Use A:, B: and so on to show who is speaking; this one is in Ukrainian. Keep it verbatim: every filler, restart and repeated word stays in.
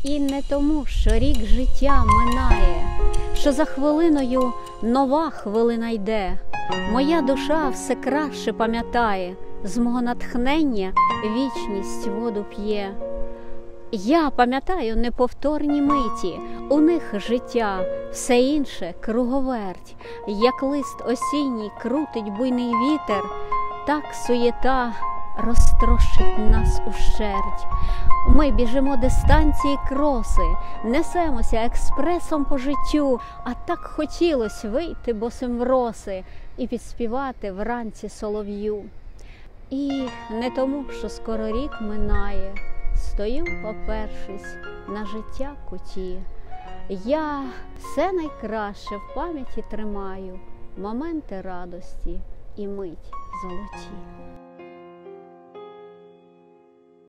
A: І не тому, що рік життя минає, що за хвилиною нова хвилина йде. Моя душа все краще пам'ятає, з мого натхнення вічність воду п'є. Я пам'ятаю неповторні миті, у них життя, все інше круговерть. Як лист осінній крутить буйний вітер, так суєта розтрощить нас ущерть. Ми біжимо дистанції кроси, несемося експресом по життю, а так хотілось вийти босим в роси і підспівати вранці солов'ю. І не тому, що скоро рік минає, стою, опершись на життя куті. Я все найкраще в пам'яті тримаю, моменти радості і мить золоті.